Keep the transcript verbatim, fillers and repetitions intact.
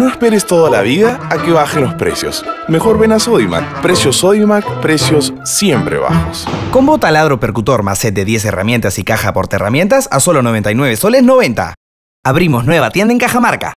no esperes toda la vida a que bajen los precios. Mejor ven a Sodimac. Precios Sodimac, precios siempre bajos. Combo taladro percutor más set de diez herramientas y caja portaherramientas a solo noventa y nueve soles noventa. Abrimos nueva tienda en Cajamarca.